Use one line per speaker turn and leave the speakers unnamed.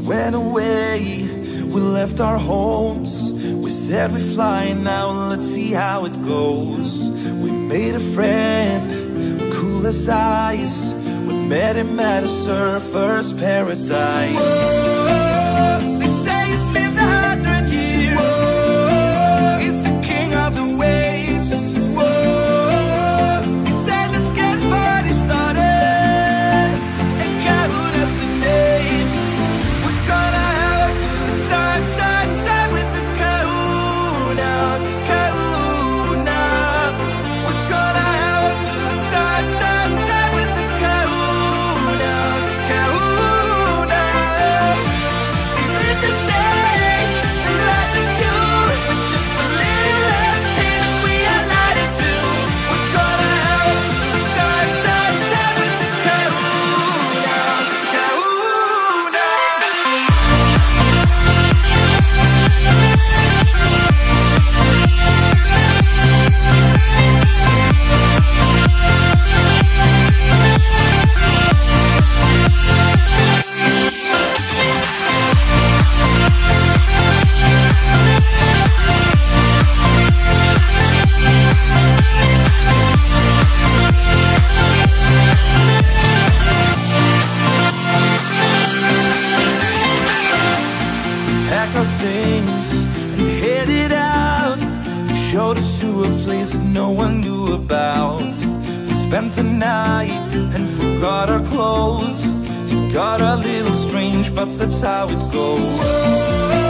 went away, we left our homes. We said we're flying now, let's see how it goes. We made a friend, cool as ice. We met him at a surfer's paradise. Whoa, they say he's lived 100 years. Whoa, he's the king of the waves. Whoa, he said let's get party started, and Kahuna is the name. We're gonna have a good time, time, time with the Kahuna, Kahuna. We're gonna have a good time, time, time with the Kahuna, Kahuna. Let us say life is good with just a little less time, and we are lighted too. We're gonna have a good time, time, time with the Kahuna, Kahuna. Packed our things and headed out. He showed us to a place that no one knew about. We spent the night and forgot our clothes. It got a little strange, but that's how it goes.